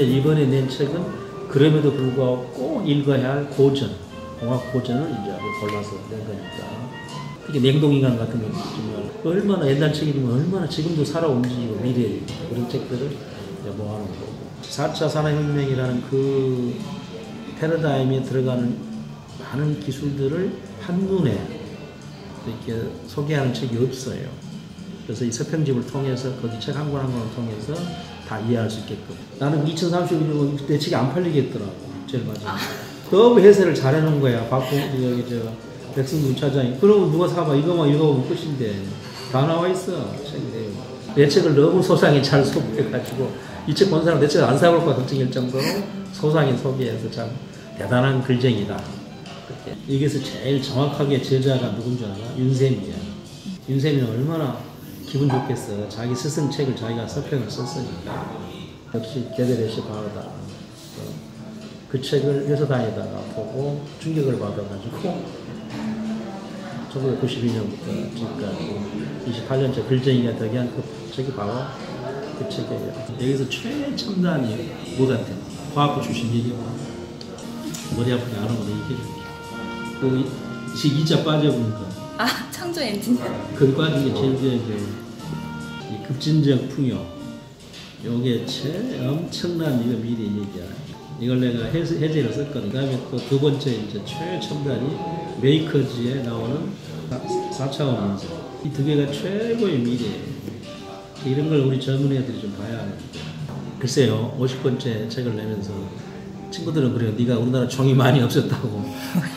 이번에 낸 책은 그럼에도 불구하고 꼭 읽어야 할 고전, 공학 고전을 이제 골라서 낸 거니까. 특히 냉동인간 같은 거 정말 얼마나 옛날 책이지만 얼마나 지금도 살아 움직이고 미래 그런 책들을 모아놓은 거고. 4차 산업혁명이라는 그 패러다임에 들어가는 많은 기술들을 한눈에 이렇게 소개하는 책이 없어요. 그래서 이 서평집을 통해서 거기 책 한 권 한 권을 통해서 다 이해할 수 있게끔. 나는 2035년 내 책이 안 팔리겠더라고. 제일 마지막에. 너무 해설을 잘해놓은 거야. 백승준 차장이. 그러면 누가 사봐. 이거만 읽어보면 끝인데. 다 나와 있어. 책 내용. 내 책을 너무 소상히 잘 소개해가지고 이 책 본 사람 내 책 안 사볼 것 걱정일 정도로 소상히 소개해서 참 대단한 글쟁이다. 여기서 제일 정확하게 제자가 누군 줄 알아? 윤쌤이야. 윤쌤이는 얼마나 기분 좋겠어. 자기 스승 책을 자기가 서평을 썼으니까. 역시 게데레시 바로다. 그 책을 회사 다니다가 보고 충격을 받아가지고 1992년부터 지금까지 28년째 글쟁이가 되게 한 그 책이 바로 그 책이에요. 여기서 최첨단이 뭐 같아? 과학부 출신 얘기해봐. 머리 아프게 안 하고 얘기해줄게. 그 이자 빠져보는 거. 아, 창조 엔진. 거기 빠진 게 제일 이 급진적 풍요. 요게 엄청난 이거 미래 얘기야. 이걸 내가 해제를 썼거든. 그 다음에 또 두 번째 이제 최첨단이 메이커즈에 나오는 4차원 문제. 이 두 개가 최고의 미래예요. 이런 걸 우리 젊은 애들이 좀 봐야 하는데. 글쎄요, 50번째 책을 내면서 친구들은 그래요. 네가 우리나라 종이 많이 없었다고.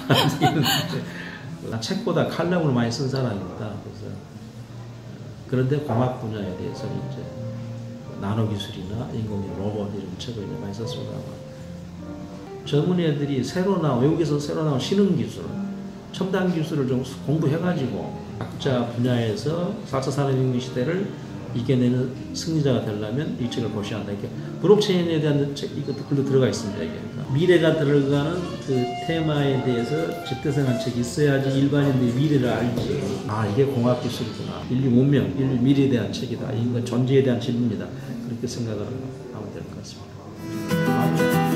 책보다 칼럼을 많이 쓴 사람이다. 그래서 그런데 공학 분야에 대해서 이제 나노 기술이나 인공지능, 로봇 이런 책을 많이 썼습니다. 젊은 애들이 외국에서 새로 나온 신흥 기술, 첨단 기술을 좀 공부해가지고 각자 분야에서 4차 산업혁명 시대를 이겨내는 승리자가 되려면 이 책을 보셔야 한다. 이렇게 블록체인에 대한 책, 이것도 글로 들어가 있습니다. 이게. 미래가 들어가는 그 테마에 대해서 집대성한 책이 있어야지 일반인들이 미래를 알지. 아, 이게 공학기술이구나. 인류 문명, 인류 미래에 대한 책이다. 인간 존재에 대한 질문이다. 그렇게 생각을 하면 될 것 같습니다.